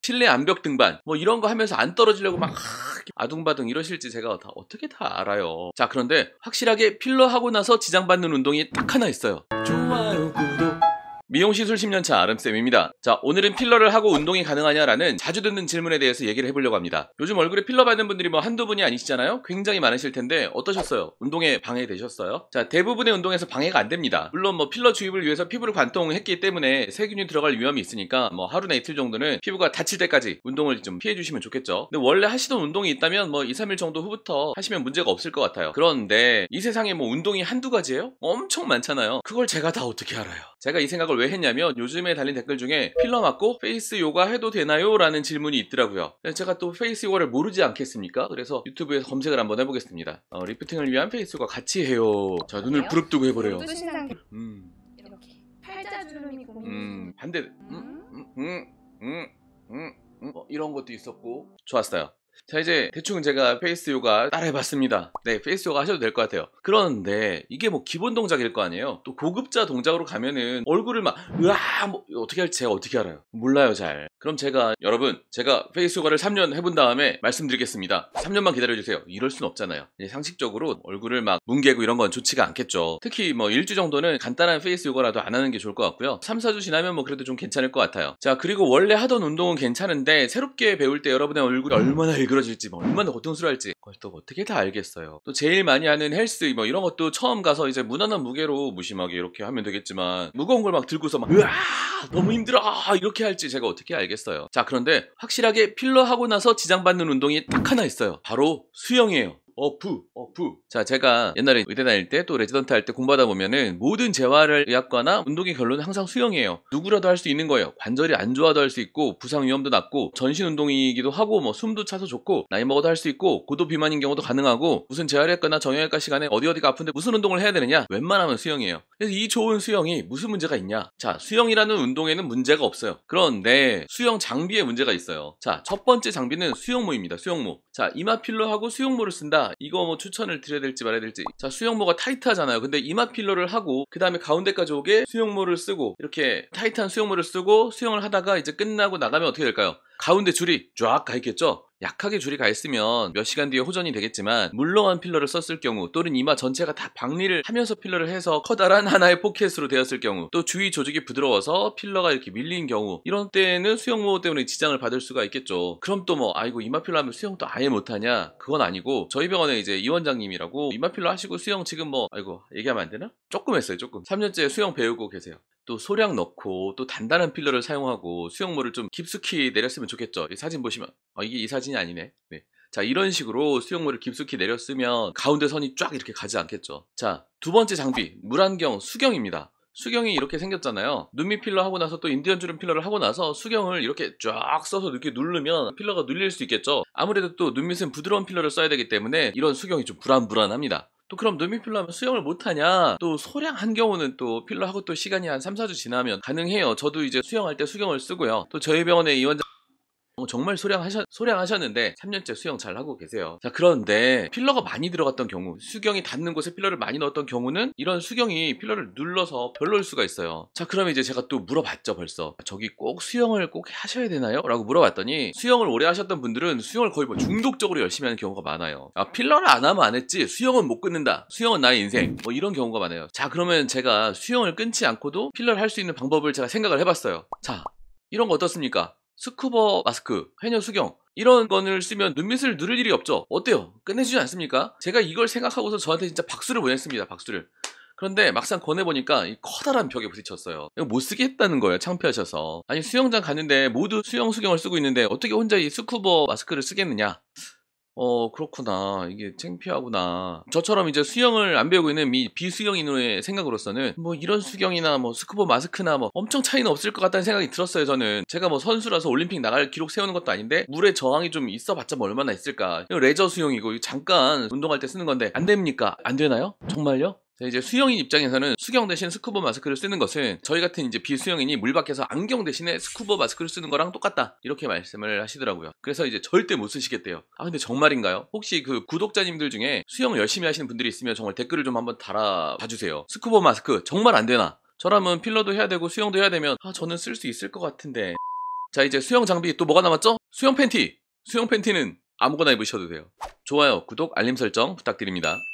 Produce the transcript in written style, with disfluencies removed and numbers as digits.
실내 암벽 등반 뭐 이런 거 하면서 안 떨어지려고 막 아둥바둥 이러실지 제가 어떻게 다 알아요. 자, 그런데 확실하게 필러 하고 나서 지장받는 운동이 딱 하나 있어요. 좋아요, 구독. 미용시술 10년차 아름쌤입니다. 자, 오늘은 필러를 하고 운동이 가능하냐라는 자주 듣는 질문에 대해서 얘기를 해보려고 합니다. 요즘 얼굴에 필러 받는 분들이 뭐 한두 분이 아니시잖아요? 굉장히 많으실 텐데 어떠셨어요? 운동에 방해되셨어요? 자, 대부분의 운동에서 방해가 안 됩니다. 물론 뭐 필러 주입을 위해서 피부를 관통했기 때문에 세균이 들어갈 위험이 있으니까 뭐 하루나 이틀 정도는 피부가 다칠 때까지 운동을 좀 피해주시면 좋겠죠. 근데 원래 하시던 운동이 있다면 뭐 2, 3일 정도 후부터 하시면 문제가 없을 것 같아요. 그런데 이 세상에 뭐 운동이 한두 가지예요? 엄청 많잖아요. 그걸 제가 다 어떻게 알아요? 제가 이 생각을 왜 했냐면 요즘에 달린 댓글 중에 필러 맞고 페이스 요가 해도 되나요? 라는 질문이 있더라고요. 제가 또 페이스 요가를 모르지 않겠습니까? 그래서 유튜브에서 검색을 한번 해보겠습니다. 리프팅을 위한 페이스 요가 같이 해요. 자, 눈을 부릅뜨고 해보래요. 이렇게 팔자주름이 고민. 반대. 이런 것도 있었고 좋았어요. 자, 이제 대충 제가 페이스 요가 따라해봤습니다. 네, 페이스 요가 하셔도 될 것 같아요. 그런데 이게 뭐 기본 동작일 거 아니에요. 또 고급자 동작으로 가면은 얼굴을 막 으아 뭐 어떻게 할지 제가 어떻게 알아요? 몰라요 잘. 그럼 여러분 제가 페이스 요가를 3년 해본 다음에 말씀드리겠습니다. 3년만 기다려주세요. 이럴 순 없잖아요. 상식적으로 얼굴을 막 뭉개고 이런 건 좋지가 않겠죠. 특히 뭐 1주 정도는 간단한 페이스 요가라도 안 하는 게 좋을 것 같고요. 3, 4주 지나면 뭐 그래도 좀 괜찮을 것 같아요. 자, 그리고 원래 하던 운동은 괜찮은데 새롭게 배울 때 여러분의 얼굴이 얼마나 일그러질지 뭐 얼마나 고통스러울지 그걸 또 어떻게 다 알겠어요. 또 제일 많이 하는 헬스 뭐 이런 것도 처음 가서 이제 무난한 무게로 무심하게 이렇게 하면 되겠지만 무거운 걸 막 들고서 막 으아 너무 힘들어 이렇게 할지 제가 어떻게 알겠어요. 자, 그런데 확실하게 필러 하고 나서 지장받는 운동이 딱 하나 있어요. 바로 수영이에요. 어프. 자, 제가 옛날에 의대 다닐 때 또 레지던트 할 때 공부하다 보면은 모든 재활의학과나 운동의 결론은 항상 수영이에요. 누구라도 할 수 있는 거예요. 관절이 안 좋아도 할 수 있고 부상 위험도 낮고 전신 운동이기도 하고 뭐 숨도 차서 좋고 나이 먹어도 할 수 있고 고도 비만인 경우도 가능하고 무슨 재활의학과나 정형외과 시간에 어디가 아픈데 무슨 운동을 해야 되느냐? 웬만하면 수영이에요. 그래서 이 좋은 수영이 무슨 문제가 있냐? 자, 수영이라는 운동에는 문제가 없어요. 그런데 수영 장비에 문제가 있어요. 자, 첫 번째 장비는 수영모입니다. 수영모. 자, 이마 필러하고 수영모를 쓴다. 이거 뭐 추천을 드려야 될지 말아야 될지. 자, 수영모가 타이트하잖아요. 근데 이마 필러를 하고 그 다음에 가운데까지 오게 수영모를 쓰고 이렇게 타이트한 수영모를 쓰고 수영을 하다가 이제 끝나고 나가면 어떻게 될까요? 가운데 줄이 쫙 가 있겠죠? 약하게 줄이 가 있으면 몇 시간 뒤에 호전이 되겠지만 물렁한 필러를 썼을 경우 또는 이마 전체가 다 박리를 하면서 필러를 해서 커다란 하나의 포켓으로 되었을 경우 또 주위 조직이 부드러워서 필러가 이렇게 밀린 경우 이런 때는 수영모 때문에 지장을 받을 수가 있겠죠. 그럼 또 뭐 아이고 이마 필러 하면 수영 또 아예 못하냐? 그건 아니고 저희 병원에 이제 이 원장님이라고 이마 필러 하시고 수영 지금 뭐 아이고 얘기하면 안 되나? 조금 했어요. 조금 3년째 수영 배우고 계세요. 또 소량 넣고 또 단단한 필러를 사용하고 수영모를 좀 깊숙이 내렸으면 좋겠죠. 이 사진 보시면 이게 이 사진이 아니네. 네. 자, 이런 식으로 수영모를 깊숙이 내렸으면 가운데 선이 쫙 이렇게 가지 않겠죠. 자, 두 번째 장비 물안경 수경입니다. 수경이 이렇게 생겼잖아요. 눈밑 필러 하고 나서 또 인디언 주름 필러를 하고 나서 수경을 이렇게 쫙 써서 이렇게 누르면 필러가 눌릴 수 있겠죠. 아무래도 또 눈밑은 부드러운 필러를 써야 되기 때문에 이런 수경이 좀 불안불안합니다. 또 그럼 눈밑 필러 하면 수영을 못하냐? 또 소량한 경우는 또 필러하고 또 시간이 한 3, 4주 지나면 가능해요. 저도 이제 수영할 때 수경을 쓰고요. 또 저희 병원의 이 원장 정말 소량하셨는데 3년째 수영 잘 하고 계세요. 자, 그런데 필러가 많이 들어갔던 경우 수경이 닿는 곳에 필러를 많이 넣었던 경우는 이런 수경이 필러를 눌러서 별로일 수가 있어요. 자, 그러면 이제 제가 또 물어봤죠. 벌써 저기 꼭 수영을 꼭 하셔야 되나요? 라고 물어봤더니 수영을 오래 하셨던 분들은 수영을 거의 뭐 중독적으로 열심히 하는 경우가 많아요. 필러를 안 하면 안 했지 수영은 못 끊는다, 수영은 나의 인생, 뭐 이런 경우가 많아요. 자, 그러면 제가 수영을 끊지 않고도 필러를 할 수 있는 방법을 제가 생각을 해봤어요. 자, 이런 거 어떻습니까? 스쿠버 마스크, 해녀 수경 이런 거를 쓰면 눈밑을 누를 일이 없죠. 어때요? 끝내주지 않습니까? 제가 이걸 생각하고서 저한테 진짜 박수를 보냈습니다. 박수를. 그런데 막상 권해보니까 이 커다란 벽에 부딪혔어요. 이거 못 쓰겠다는 거예요. 창피하셔서. 아니, 수영장 갔는데 모두 수영 수경을 쓰고 있는데 어떻게 혼자 이 스쿠버 마스크를 쓰겠느냐? 그렇구나. 이게 창피하구나. 저처럼 이제 수영을 안 배우고 있는 비수영인의 생각으로서는 뭐 이런 수경이나 뭐 스쿠버 마스크나 뭐 엄청 차이는 없을 것 같다는 생각이 들었어요. 저는 제가 뭐 선수라서 올림픽 나갈 기록 세우는 것도 아닌데 물에 저항이 좀 있어봤자 뭐 얼마나 있을까. 이거 레저 수영이고 잠깐 운동할 때 쓰는 건데 안 됩니까? 안 되나요? 정말요? 이제 수영인 입장에서는 수경 대신 스쿠버 마스크를 쓰는 것은 저희 같은 이제 비수영인이 물 밖에서 안경 대신에 스쿠버 마스크를 쓰는 거랑 똑같다, 이렇게 말씀을 하시더라고요. 그래서 이제 절대 못 쓰시겠대요. 근데 정말인가요? 혹시 그 구독자님들 중에 수영 열심히 하시는 분들이 있으면 정말 댓글을 좀 한번 달아봐 주세요. 스쿠버 마스크 정말 안 되나? 저라면 필러도 해야 되고 수영도 해야 되면 저는 쓸 수 있을 것 같은데 자, 이제 수영 장비 또 뭐가 남았죠? 수영 팬티. 수영 팬티는 아무거나 입으셔도 돼요. 좋아요, 구독, 알림 설정 부탁드립니다.